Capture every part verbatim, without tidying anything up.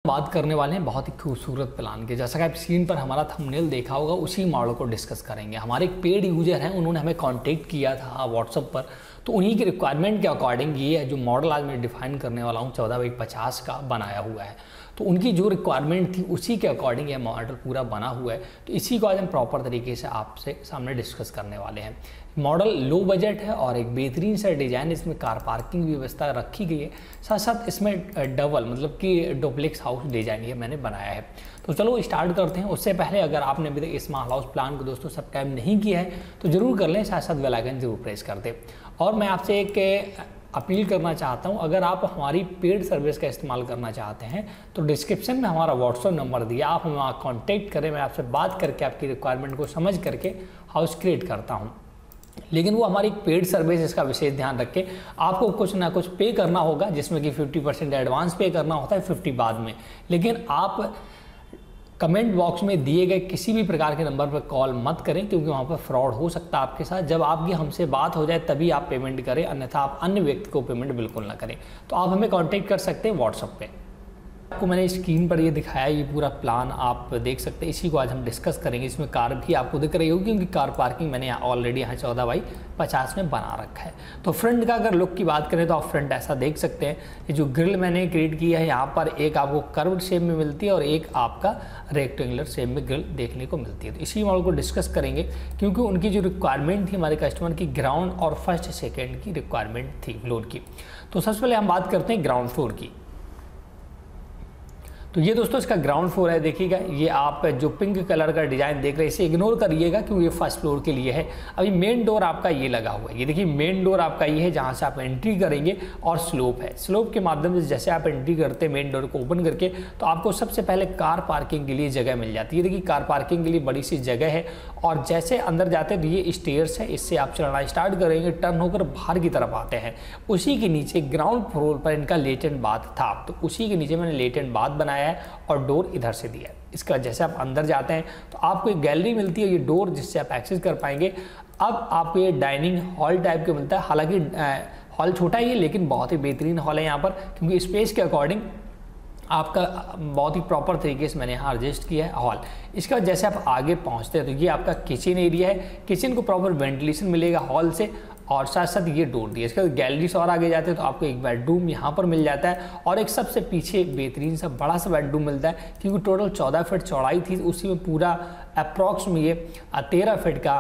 बात करने वाले हैं बहुत ही खूबसूरत प्लान के। जैसा कि आप स्क्रीन पर हमारा थंबनेल देखा होगा, उसी मॉडल को डिस्कस करेंगे। हमारे एक पेड यूजर हैं, उन्होंने हमें कांटेक्ट किया था व्हाट्सएप पर, तो उन्हीं की रिक्वायरमेंट के अकॉर्डिंग ये जो मॉडल आज मैं डिफाइन करने वाला हूँ चौदह बाई पचास का बनाया हुआ है। तो उनकी जो रिक्वायरमेंट थी उसी के अकॉर्डिंग ये मॉडल पूरा बना हुआ है। तो इसी को आज हम प्रॉपर तरीके से आपसे सामने डिस्कस करने वाले हैं। मॉडल लो बजट है और एक बेहतरीन सा डिज़ाइन, इसमें कार पार्किंग की व्यवस्था रखी गई है। साथ साथ इसमें डबल मतलब कि डुप्लेक्स हाउस डिज़ाइन ये मैंने बनाया है। तो चलो स्टार्ट करते हैं। उससे पहले अगर आपने अभी तक इस हाउस प्लान को दोस्तों सब्सक्राइब नहीं किया है तो ज़रूर कर लें, साथ साथ बेल आइकन जरूर प्रेस कर दें। और मैं आपसे एक अपील करना चाहता हूं, अगर आप हमारी पेड सर्विस का इस्तेमाल करना चाहते हैं तो डिस्क्रिप्शन में हमारा व्हाट्सएप नंबर दिया, आप हमें वहाँ कॉन्टैक्ट करें। मैं आपसे बात करके आपकी रिक्वायरमेंट को समझ करके हाउस क्रिएट करता हूँ। लेकिन वो हमारी पेड सर्विस, इसका विशेष ध्यान रखें, आपको कुछ ना कुछ पे करना होगा, जिसमें कि फिफ्टी परसेंट एडवांस पे करना होता है, फिफ्टी बाद में। लेकिन आप कमेंट बॉक्स में दिए गए किसी भी प्रकार के नंबर पर कॉल मत करें, क्योंकि वहाँ पर फ्रॉड हो सकता है आपके साथ। जब आपकी हमसे बात हो जाए तभी आप पेमेंट करें, अन्यथा आप अन्य व्यक्ति को पेमेंट बिल्कुल ना करें। तो आप हमें कांटेक्ट कर सकते हैं व्हाट्सएप पे। आपको मैंने स्क्रीन पर ये दिखाया, ये पूरा प्लान आप देख सकते हैं। इसी को आज हम डिस्कस करेंगे। इसमें कार भी आपको दिख रही होगी, क्योंकि कार पार्किंग मैंने ऑलरेडी यहाँ चौदह बाई पचास में बना रखा है। तो फ्रंट का अगर लुक की बात करें तो आप फ्रंट ऐसा देख सकते हैं। ये जो ग्रिल मैंने क्रिएट किया है, यहाँ पर एक आपको कर्व्ड शेप में मिलती है और एक आपका रेक्टेंगुलर शेप में ग्रिल देखने को मिलती है। तो इसी मॉडल को डिस्कस करेंगे, क्योंकि उनकी जो रिक्वायरमेंट थी हमारे कस्टमर की ग्राउंड और फर्स्ट सेकेंड की रिक्वायरमेंट थी फ्लोर की। तो सबसे पहले हम बात करते हैं ग्राउंड फ्लोर की। तो ये दोस्तों इसका ग्राउंड फ्लोर है। देखिएगा, ये आप जो पिंक कलर का डिज़ाइन देख रहे हैं इसे इग्नोर करिएगा, क्योंकि ये फर्स्ट फ्लोर के लिए है। अभी मेन डोर आपका ये लगा हुआ है। ये देखिए मेन डोर आपका ये है, जहाँ से आप एंट्री करेंगे और स्लोप है। स्लोप के माध्यम से जैसे आप एंट्री करते हैं मेन डोर को ओपन करके, तो आपको सबसे पहले कार पार्किंग के लिए जगह मिल जाती है। देखिए कार पार्किंग के लिए बड़ी सी जगह है, और जैसे अंदर जाते हैं तो ये स्टेयर्स है, इससे आप चढ़ना स्टार्ट करेंगे, टर्न होकर बाहर की तरफ आते हैं। उसी के नीचे ग्राउंड फ्लोर पर इनका लेटेंट बाथ था, तो उसी के नीचे मैंने लेटेंट बाथ बनाया है और डोर इधर से दिया है। इसका जैसे आप अंदर जाते हैं तो आपको एक गैलरी मिलती है, ये डोर जिससे आप एक्सेस कर पाएंगे। अब आपको ये डाइनिंग हॉल टाइप का मिलता है। हालांकि हॉल छोटा ही है, लेकिन बहुत ही बेहतरीन हॉल है यहाँ पर, क्योंकि स्पेस के अकॉर्डिंग आपका बहुत ही प्रॉपर तरीके से मैंने यहाँ एडजस्ट किया है हॉल। इसका जैसे आप आगे पहुँचते हैं तो ये आपका किचन एरिया है। किचन को प्रॉपर वेंटिलेशन मिलेगा हॉल से, और साथ साथ ये डोर दिया। इसके बाद गैलरी से और आगे जाते हैं तो आपको एक बेडरूम यहाँ पर मिल जाता है, और एक सबसे पीछे एक बेहतरीन सा बड़ा सा बेडरूम मिलता है, क्योंकि टोटल चौदह फीट चौड़ाई थी, उसी में पूरा अप्रॉक्स में ये तेरह फीट का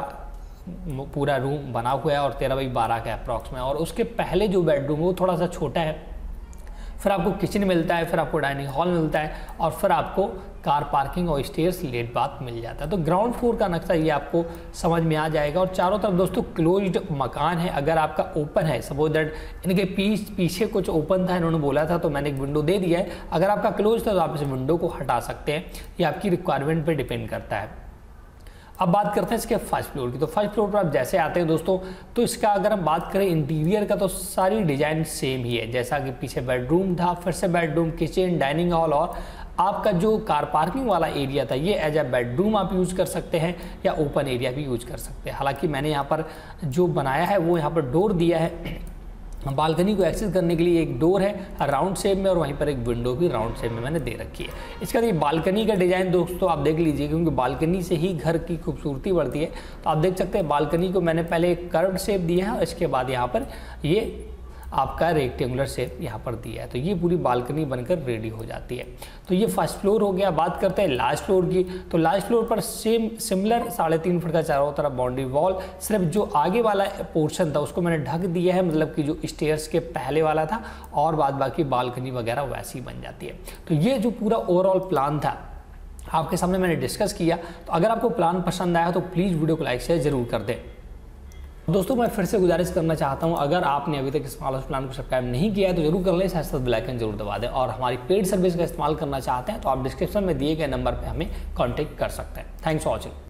पूरा रूम बना हुआ है, और तेरह बाई बारह का अप्रॉक्स में। और उसके पहले जो बेडरूम है वो थोड़ा सा छोटा है। फिर आपको किचन मिलता है, फिर आपको डाइनिंग हॉल मिलता है, और फिर आपको कार पार्किंग और स्टेयर्स लेट बाथ मिल जाता है। तो ग्राउंड फ्लोर का नक्शा ये आपको समझ में आ जाएगा। और चारों तरफ दोस्तों क्लोज्ड मकान है। अगर आपका ओपन है, सपोज दैट इनके पीछ पीछे कुछ ओपन था, इन्होंने बोला था, तो मैंने एक विंडो दे दिया है। अगर आपका क्लोज था तो आप इस विंडो को हटा सकते हैं, ये आपकी रिक्वायरमेंट पर डिपेंड करता है। अब बात करते हैं इसके फर्स्ट फ्लोर की। तो फर्स्ट फ्लोर पर आप जैसे आते हैं दोस्तों, तो इसका अगर हम बात करें इंटीरियर का, तो सारी डिज़ाइन सेम ही है। जैसा कि पीछे बेडरूम था, फिर से बेडरूम, किचन, डाइनिंग हॉल, और आपका जो कार पार्किंग वाला एरिया था ये एज ए बेडरूम आप यूज़ कर सकते हैं, या ओपन एरिया भी यूज कर सकते हैं। हालांकि मैंने यहाँ पर जो बनाया है वो यहाँ पर डोर दिया है बालकनी को एक्सेस करने के लिए। एक डोर है राउंड शेप में, और वहीं पर एक विंडो भी राउंड शेप में मैंने दे रखी है। इसका ये बालकनी का डिज़ाइन दोस्तों आप देख लीजिए, क्योंकि बालकनी से ही घर की खूबसूरती बढ़ती है। तो आप देख सकते हैं बालकनी को मैंने पहले एक कर्व्ड शेप दिया है, और इसके बाद यहाँ पर ये आपका रेक्टेंगुलर शेप यहाँ पर दिया है। तो ये पूरी बालकनी बनकर रेडी हो जाती है। तो ये फर्स्ट फ्लोर हो गया। बात करते हैं लास्ट फ्लोर की। तो लास्ट फ्लोर पर सेम सिमिलर साढ़े तीन फुट का चारों तरफ बाउंड्री वॉल, सिर्फ जो आगे वाला पोर्शन था उसको मैंने ढक दिया है, मतलब कि जो स्टेयर्स के पहले वाला था, और बाद बाकी बालकनी वगैरह वैसी ही बन जाती है। तो ये जो पूरा ओवरऑल प्लान था आपके सामने मैंने डिस्कस किया। तो अगर आपको प्लान पसंद आया तो प्लीज़ वीडियो को लाइक शेयर जरूर कर दें। दोस्तों मैं फिर से गुजारिश करना चाहता हूं, अगर आपने अभी तक इस हाउस प्लान को सब्सक्राइब नहीं किया है तो जरूर कर लें, साथ साथ बेल आइकन जरूर दबा दें। और हमारी पेड सर्विस का इस्तेमाल करना चाहते हैं तो आप डिस्क्रिप्शन में दिए गए नंबर पर हमें कॉन्टैक्ट कर सकते हैं। Thanks for watching.